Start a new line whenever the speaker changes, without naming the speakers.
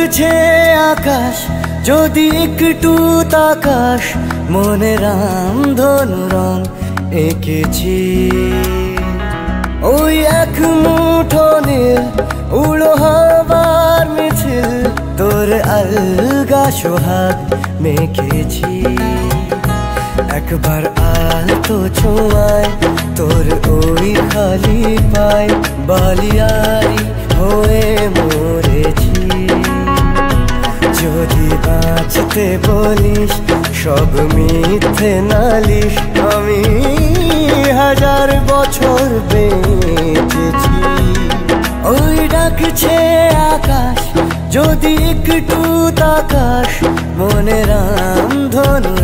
ডাকছে আকাশ যদি একটু তাকাস, মনে রামধনু রং এঁকেছি। ওই এক মুঠো নীল উড়ো হবার মিছিল, তোর আলগা সোহাগ মেখেছি। একবার আলতো ছোঁয়ায় তোর ওই খালি পায়, বালিয়ারি হয়ে মরেছি। যদি বাঁচতে বলিস সব মিথ্যে নালিশ, আমি 1000 বছর বেঁচেছি। ওই ডাকছে আকাশ যদি একটু তাকাস, মনে রামধনু